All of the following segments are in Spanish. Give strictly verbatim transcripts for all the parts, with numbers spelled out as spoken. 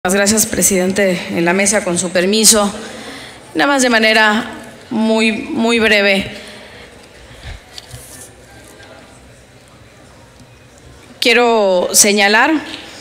Gracias, presidente, en la mesa, con su permiso. Nada más de manera muy, muy breve. Quiero señalar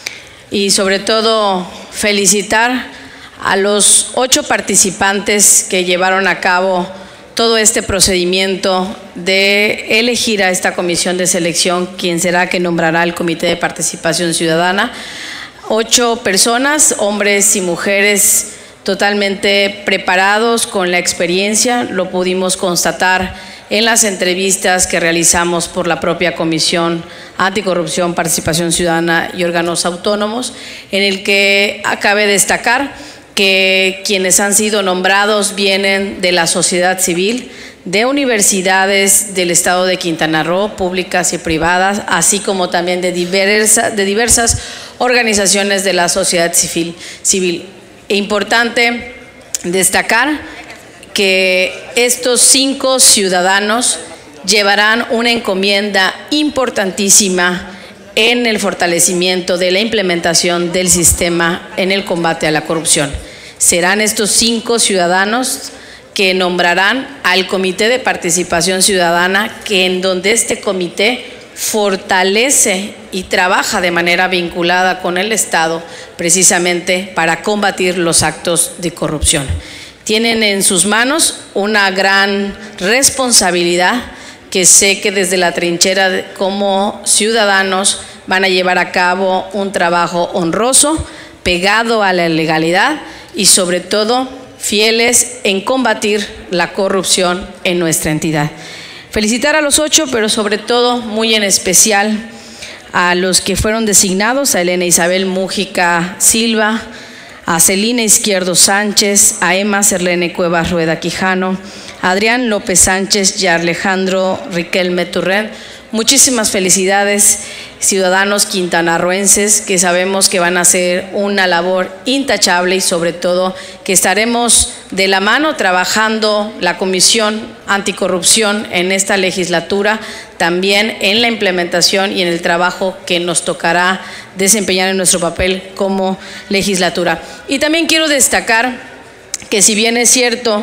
y sobre todo felicitar a los ocho participantes que llevaron a cabo todo este procedimiento de elegir a esta comisión de selección, quien será que nombrará el Comité de Participación Ciudadana. Ocho personas, hombres y mujeres totalmente preparados con la experiencia, lo pudimos constatar en las entrevistas que realizamos por la propia Comisión Anticorrupción, Participación Ciudadana y Órganos Autónomos, en el que cabe destacar que quienes han sido nombrados vienen de la sociedad civil, de universidades del estado de Quintana Roo, públicas y privadas, así como también de, diversa, de diversas organizaciones de la sociedad civil. civil. E importante destacar que estos cinco ciudadanos llevarán una encomienda importantísima en el fortalecimiento de la implementación del sistema en el combate a la corrupción. Serán estos cinco ciudadanos que nombrarán al Comité de Participación Ciudadana, que en donde este comité fortalece y trabaja de manera vinculada con el Estado precisamente para combatir los actos de corrupción. Tienen en sus manos una gran responsabilidad que sé que desde la trinchera de, como ciudadanos van a llevar a cabo un trabajo honroso, pegado a la legalidad y sobre todo fieles en combatir la corrupción en nuestra entidad. Felicitar a los ocho, pero sobre todo muy en especial a los que fueron designados, a Elena Isabel Mújica Silva, a Celina Izquierdo Sánchez, a Emma Serlene Cuevas Rueda Quijano, a Adrián López Sánchez y a Alejandro Riquelme Turren. Muchísimas felicidades, ciudadanos quintanarroenses, que sabemos que van a hacer una labor intachable y sobre todo que estaremos de la mano trabajando la Comisión Anticorrupción en esta legislatura, también en la implementación y en el trabajo que nos tocará desempeñar en nuestro papel como legislatura. Y también quiero destacar que si bien es cierto,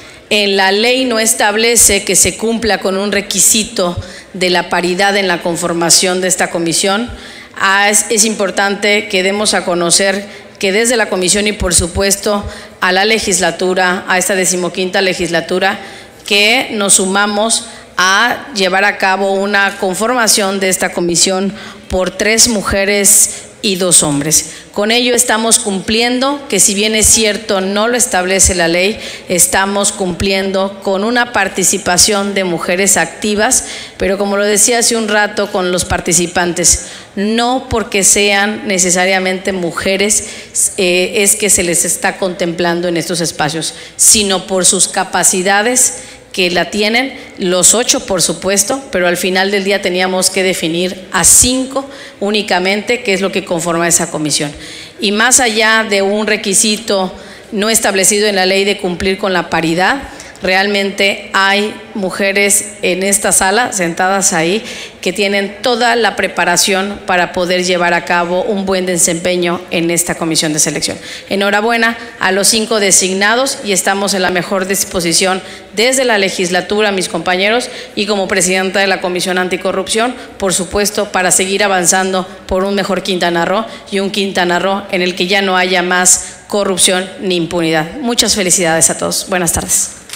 en la ley no establece que se cumpla con un requisito de la paridad en la conformación de esta comisión, es, es importante que demos a conocer que desde la comisión y por supuesto a la legislatura, a esta decimoquinta legislatura, que nos sumamos a llevar a cabo una conformación de esta comisión por tres mujeres y dos hombres. Con ello estamos cumpliendo, que si bien es cierto no lo establece la ley, estamos cumpliendo con una participación de mujeres activas, pero como lo decía hace un rato con los participantes, no porque sean necesariamente mujeres eh, es que se les está contemplando en estos espacios, sino por sus capacidades que la tienen, los ocho por supuesto, pero al final del día teníamos que definir a cinco únicamente, que es lo que conforma esa comisión. Y más allá de un requisito no establecido en la ley de cumplir con la paridad, realmente hay mujeres en esta sala, sentadas ahí, que tienen toda la preparación para poder llevar a cabo un buen desempeño en esta comisión de selección. Enhorabuena a los cinco designados y estamos en la mejor disposición desde la legislatura, mis compañeros, y como presidenta de la Comisión Anticorrupción, por supuesto, para seguir avanzando por un mejor Quintana Roo y un Quintana Roo en el que ya no haya más corrupción ni impunidad. Muchas felicidades a todos. Buenas tardes.